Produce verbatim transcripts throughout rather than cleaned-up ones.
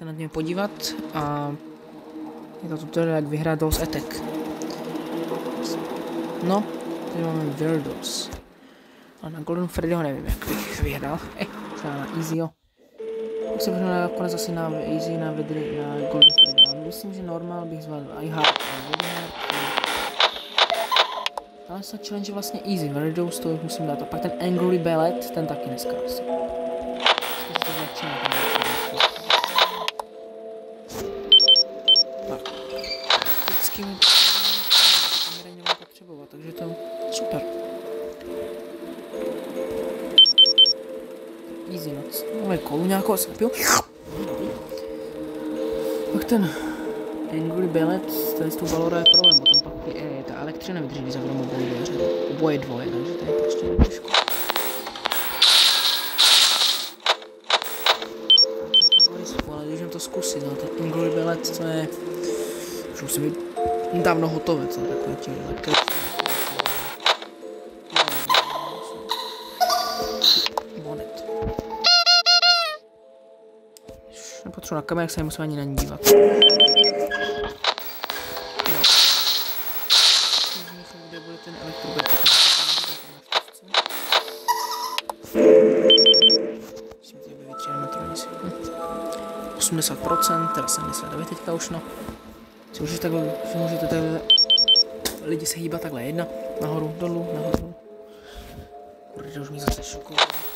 můžete na něj podívat a je to tutorial, jak vyhrát Dolls Attack. No, tady máme Weirdos. A na Golden Freddyho nevím, jak bych vyhrál. Eh, třeba na Easyho. Tak se možná nakonec asi na Easy, na Vedry, na Golden Freddy. Ale myslím, že normál bych zval iHeart a Vodyheart. Ale se challenge je vlastně easy. Weirdos to musím dát. A pak ten Angry Ballet, ten taky neskrásí. Tak. Vždycky mi kamery nebudu potřebovat, takže to je super. Easy noc. Máme kolu nějakou asi piju. Pak ten Angry Ballet, tady s tou Valora je problém, bo tam pak je, je ta elektřina vydrží za mnou dveře. Oboje dvoje, takže to je prostě těžko. Ale když to zkusit, no, ten Angry Ballet, to je, už musím být dávno hotové, co takové těch elektrické. Monet. Nepotřebuji na kameru, jak se nemusím ani na ní dívat. Kde bude ten elektrobel, musím tady vyvětřit animatronici. osmdesát procent, teda sedmdesát devět teďka už no. Si můžete takhle, můžete takhle lidi se hýbat takhle jedna, nahoru, dolů, nahoru, dolů. Kurde, už mě zase šokuje.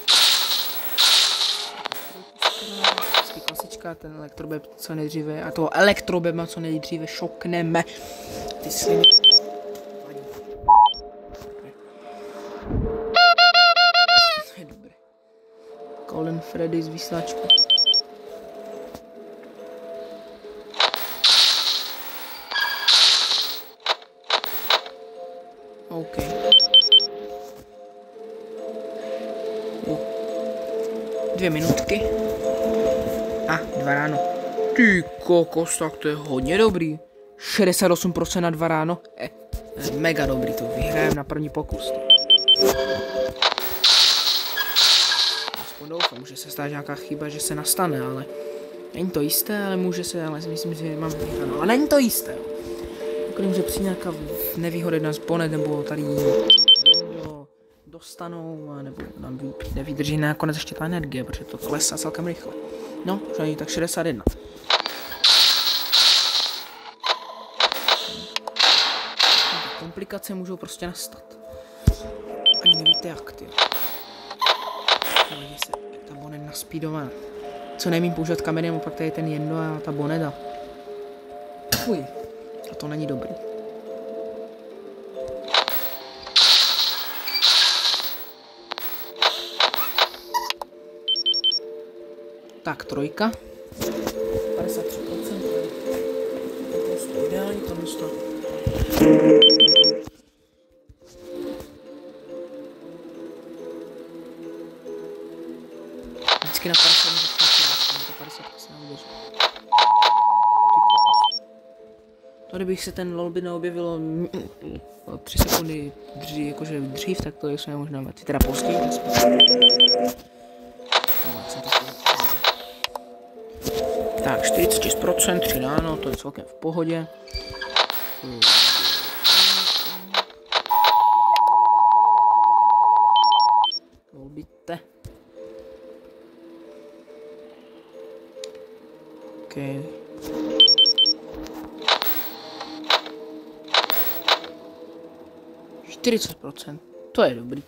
Klasička, ten elektrobeb co nejdříve, a toho elektrobeba co nejdříve šokneme. Ty sliny. To je dobré. Golden Freddy z vysílačku. OK. Uh. Dvě minutky. A, ah, dva ráno. Ty kokos, tak to je hodně dobrý. šedesát osm procent na dva ráno. Eh, mega dobrý, to vyhrajem na první pokus. Aspoň doufám, že se stane nějaká chyba, že se nastane, ale není to jisté, ale může se, ale myslím, že mám vyhráno. Ale není to jisté. Když může přijít nějaká nevýhoda na zbonet, nebo tady někdo dostanou, nebo nám nevydrží nakonec ještě ta energie, protože to klesá celkem rychle. No, už ani tak šedesát jedna. Komplikace můžou prostě nastat. Ani nevíte jak, ty. Podívejte se, jak ta bonet naspídovaná. Co nejmím používat kamery, pak tady ten jedno a ta boneta. Fuj. A to není dobrý. Tak, trojka. padesát tři procent. To je prostě ideální, to místo. Vždycky na padesát procent, to padesát procent nebude. To kdybych se ten lol by neobjevilo tři sekundy dřív, jakože dřív, tak to je možná mít. Teda později. Tak, čtyřicet šest procent, tři ráno, to je celkem v pohodě. Volbíte. OK. čtyřicet procent, to je dobrý.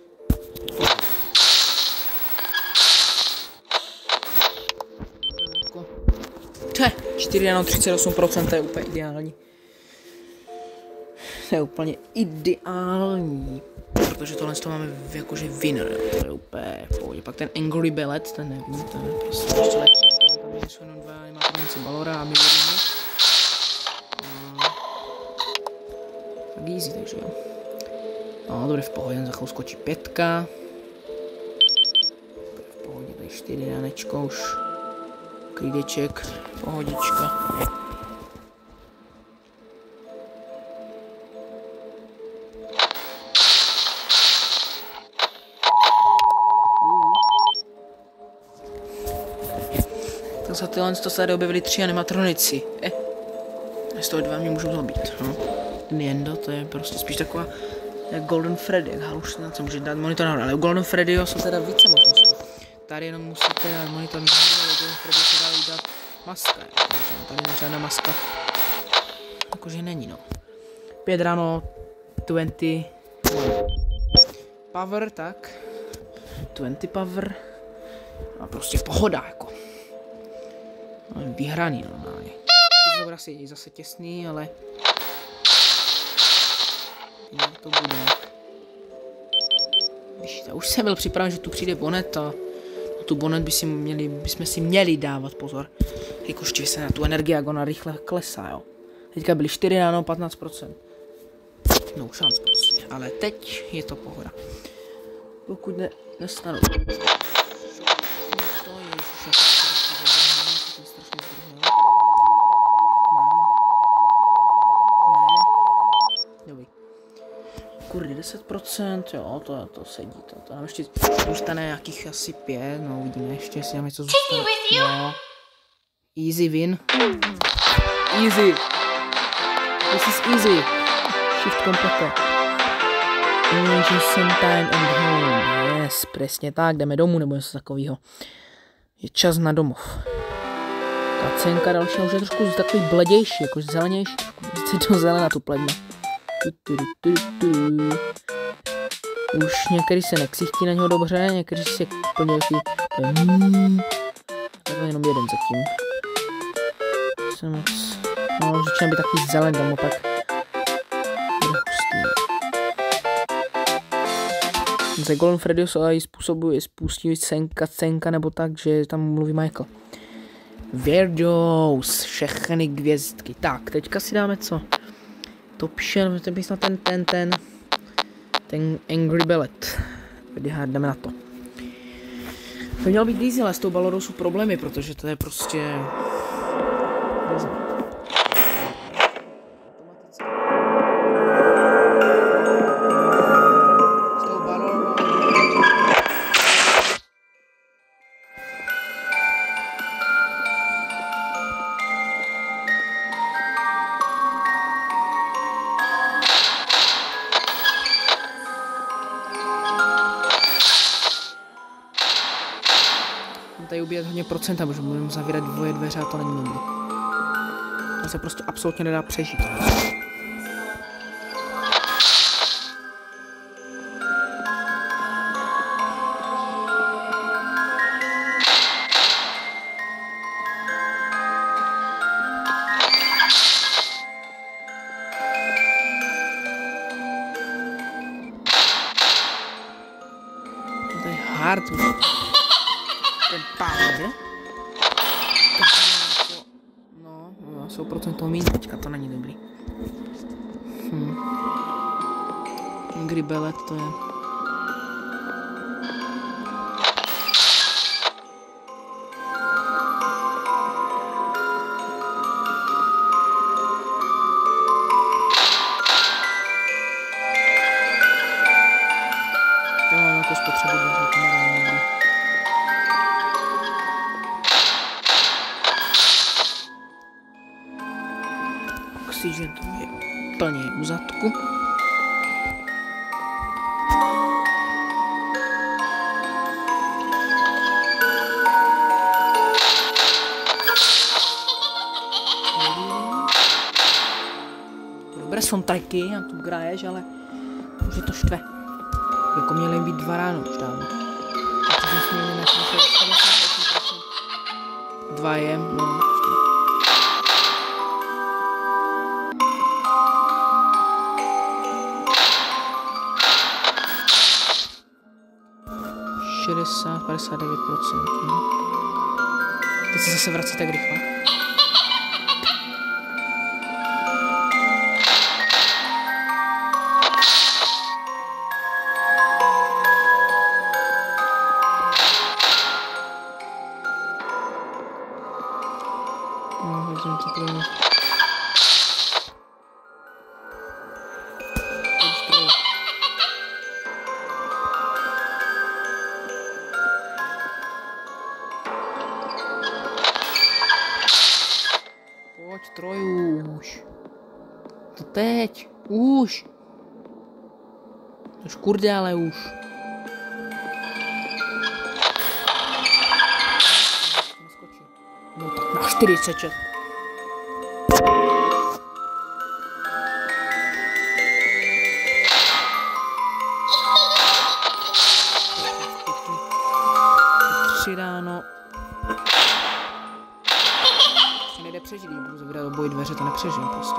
Če, čtyři ráno třicet osm procent, to je úplně ideální. To je úplně ideální. Protože tohle to máme jakože winner, to je úplně v pohodě. Pak ten Angry Ballet, ten nevím, ten je prostě ještě lepší. Tam jsou jenom dva animatronici Valora a my budeme. Tak easy, takže jo. No, dobře, v pohodě, za chvíli skočí pětka. V pohodě, tady čtyři ránečko už. Klídeček, pohodička. za tyhle to se tady objevili tři animatronici. Eh. Z toho dva mě můžou zabít. No. Niendo, to je prostě spíš taková jak Golden Freddy, jak halušinace, může dát monitor nahoru, ale u Golden Freddyho jsou teda více možností. Tady jenom musíte dát monitor nahoru, ale Golden Freddy se dá dát maska. Tady žádná maska jakože není, no. Pět ráno, dvacet power, tak. dvacet power. A prostě pohoda, jako. No, vyhraný normálně. To bude asi zase těsný, ale jak to bude. Víš, já už jsem byl připraven, že tu přijde Bonnet a na tu Bonnet by si měli, bychom si měli dávat pozor. Jakož se na tu energii, jak ona rychle klesá, jo. Teďka byly čtyři ráno, patnáct procent. No šanc prostě, ale teď je to pohoda. Pokud ne, nestanu. Kurde, deset procent, jo, to, to sedí, to, to nám ještě zůstane nějakých asi pět, no uvidíme ještě, jestli nám něco zůstane. No. Easy win. Easy. This is easy. Shift komplete. Energy sometime and home. Yes, přesně tak, jdeme domů nebo něco takového. Je čas na domov. Ta cenka další už je trošku takový bledější, jakož zelenější. Více to zelená tu pledna. Už některý se neksichtí na něho dobře, některý se úplně jaký... Takhle jenom jeden zatím. Jsem moc... No, začíná být takový zelen, tam opak. Bude hustý. Ze Golden Freddy se ale způsobuje, spustí cenka, cenka, nebo tak, že tam mluví Michael. Weirdos, všechny hvězdky. Tak, teďka si dáme co? Top Shelf, to by snad ten, ten, ten, ten Angry Ballet. Jdeme na to. To mělo být easy, ale s tou balodou jsou problémy, protože to je prostě... Tady ubíjet hodně procenta, protože budeme zavírat dvoje dveře a to není dobrý. To se prostě absolutně nedá přežít. To je hard. Ten power. No, no, jsou procento míň teďka, to není dobrý. Hm. Angry Ballet to je. To mám jako spotřebu dveře, to mám dobrý. Oxygen to je plně u zadku. Dobré soundtracky, a tu hraješ, ale už je to štve. Jako měly být dva ráno už dávno. Takže jsme měli na dva je, no. šedesát, padesát devět procent. Teď se zase vrací tak rychle. No, vezmu to pro mě. To teď. Už. Už kurde, ale už. No tak na čtyřicet šest. Tři ráno. Ještě nejde přežít, když budu zavírat obojí dveře, to nepřežiju prostě.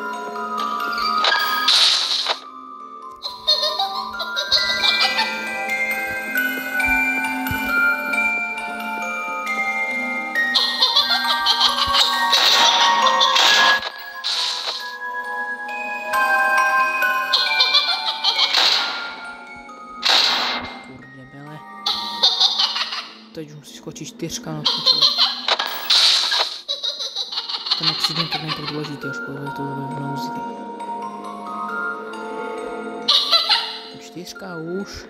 Teď už musí skočit čtyřka na skočit. Ten accident tak není tak důležitý, až povede to v nouzi. Čtyřka už.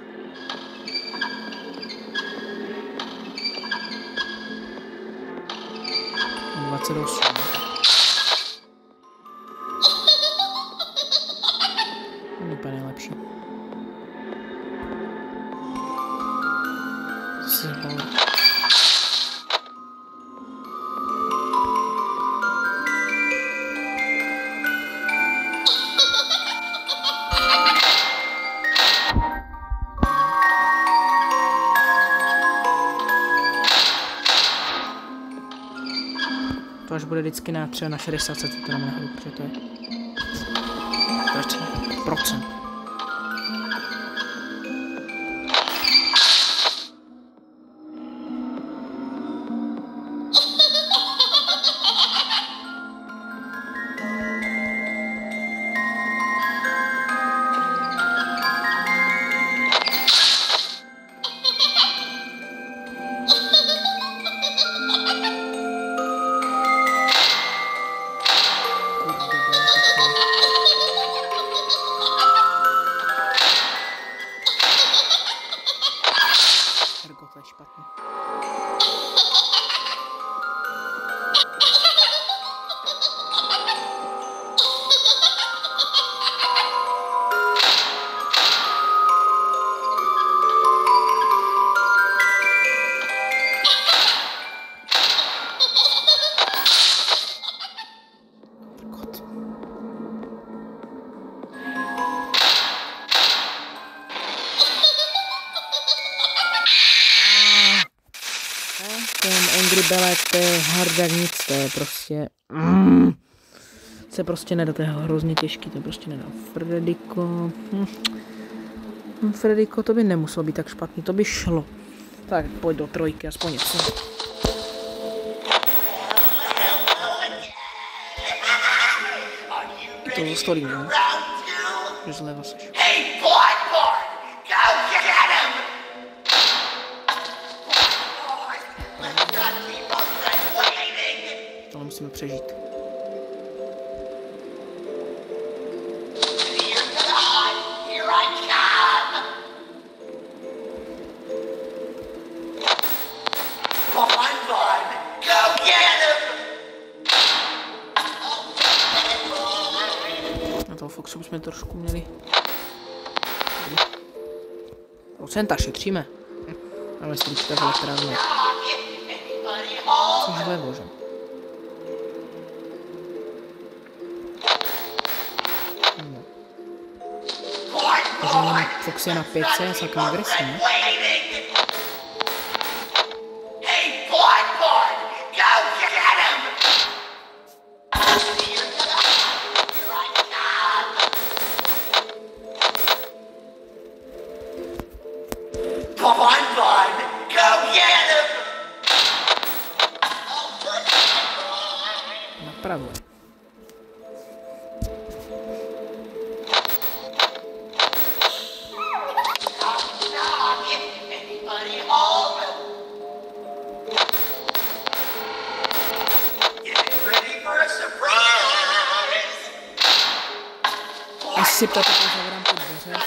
dvacet osm. Úplně nejlepší. To až bude vždycky na třeba na šedesát se to dáme nahoru, protože to je procent. To je špatně. Angry Ballet, to je hard jak nic, to je prostě... Mm, se prostě nedá, to je hrozně těžký, to prostě nedá. Frediko... Hm. Frediko, to by nemuselo být tak špatný, to by šlo. Tak pojď do trojky, aspoň něco. To zastolím, ne? Že zleva seš. Tohle musíme přežít. Na toho Foxu bychom trošku měli. Procenta šetříme. Ale strička z elektrárny. Což vlevo, že? No. Takže Fox je na pětce, já jsem takový agresivní. Napravo. Až si ptáte, proč zavírám ty dveře,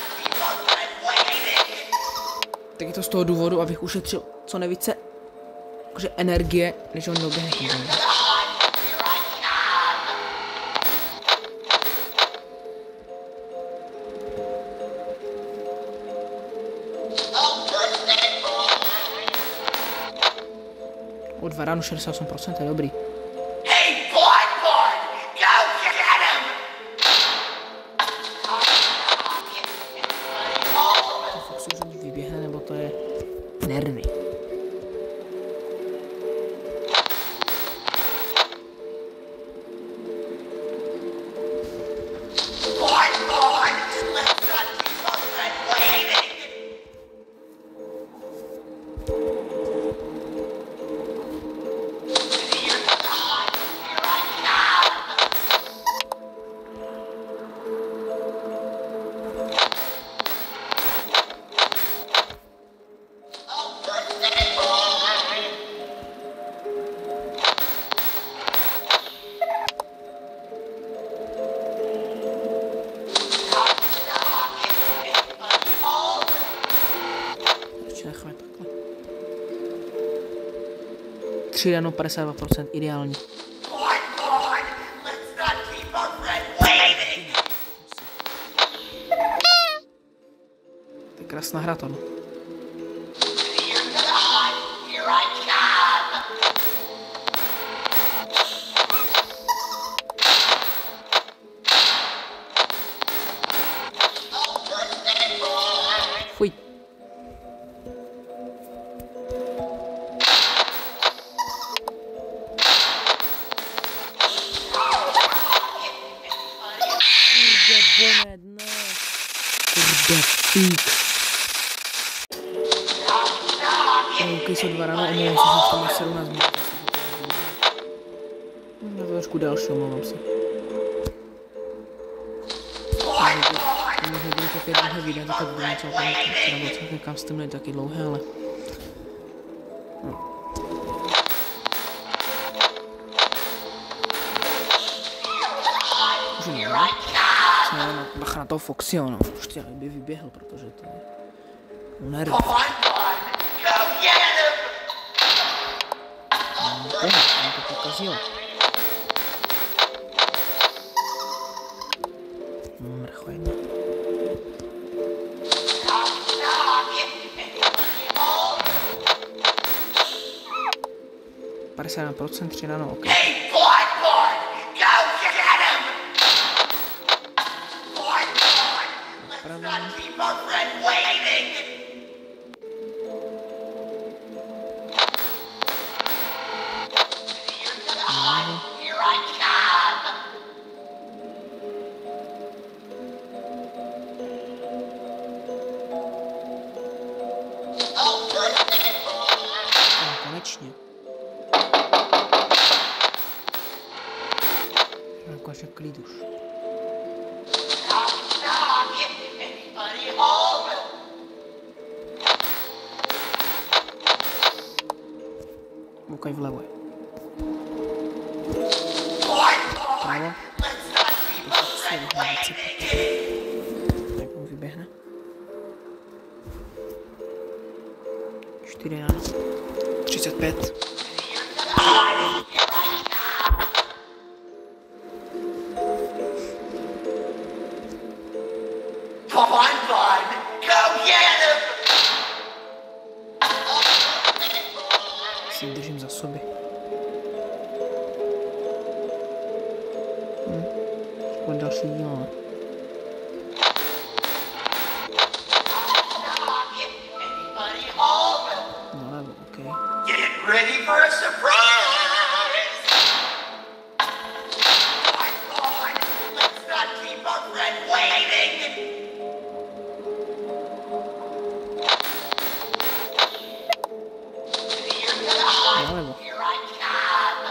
tak je to z toho důvodu, abych ušetřil co nejvíce jakože energie, než on doběhne. Od varánu šedesát osm procent, to je dobrý. Hey, Bloodborne! Go get him! To fakt si už vyběhne, nebo to je nervy. Bloodborne! Let's not keep our friend waiting! Here to the hunt! Here I come! Oh, birthday boy! Knock, knock! Anybody home? Ještě necháme takhle. tři ráno padesát dva procent, ideální. Bloodborne! Let's not keep our friend waiting! To je krásná hra tohle. Here to the hunt! Here I come! Oh, birthday boy! Fuj. Kurde, Bonnet, ne. Kurde, fík. Ok, jsou dva ráno, omlouvám se, že tam je sedmnáct minut. No, to je trošku další, omlouvám se. Možná bude také dlouhé video, tak to bude celkem, třeba bylo celkem kam jste měli taky dlouhé, ale... No. Můžu nevím. No, bacha na toho Foxyho, no. Už tě by vyběhl, protože to je... Nerv. Bloodborne! Go get him! No, to je, on to pokazil. No, mrcho jedna. Knock, knock! Anybody home? padesát jedna procent, tři ráno, ok. Hey, Bloodborne! Go get him! Bloodborne! Let's not keep our friend waiting! Here to the hunt! Here I come! Oh, birthday boy! No, konečně. Konečně klid už. Knock, knock! Anybody home? Koukaj vlevo. Bloodborne! Let's not keep our friend waiting! Tak on vyběhne. čtyři ráno. třicet pět. Bloodborne! Go get him! Si držím za sobě. Hm. Škoda další díl, ale... Anybody home? Nalevo, ok. Get ready for a surprise! Bloodborne! Let's not keep our friend waiting! Here to the hunt! Nalevo. Here I come!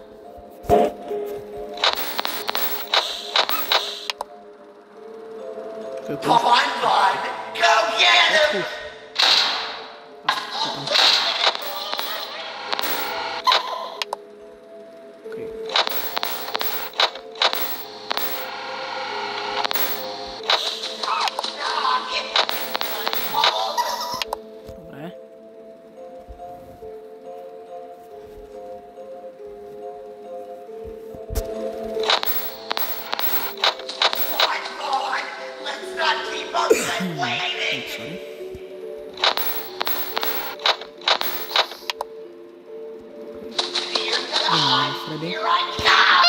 Chvilku. Bloodborne! Go get him! Už. Ok. Knock, knock! Anybody home? Dobré. No, Freddy. Here I come!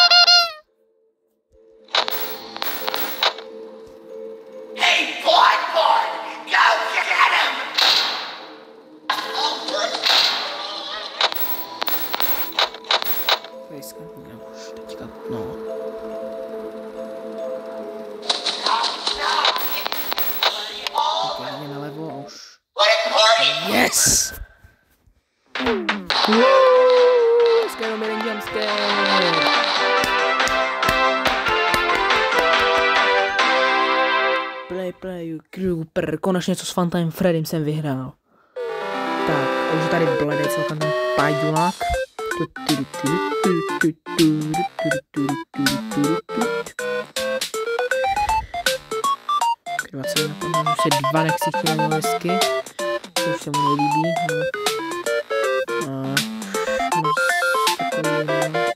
Hey, Bloodborne! Go get him! Pejska, no, už teďka, no. Tak jde nalevo a už. What a party! Yes! Dneska jenom jeden jumpscare. Play, play, Kruper. Konečně co s Funtime Freddym jsem vyhrál. Tak, a už je tady bledej celkem ten pajdulák. dvacet na tom, už se dva neksichtí na hezky. To už se mu nelíbí. No. A moc takový, no.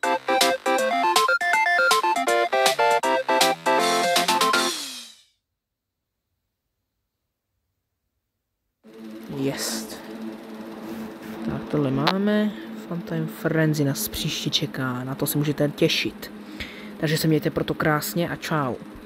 Jest. Tak tohle máme. Funtime Frenzy nás příště čeká. Na to se můžete těšit. Takže se mějte proto krásně a čau.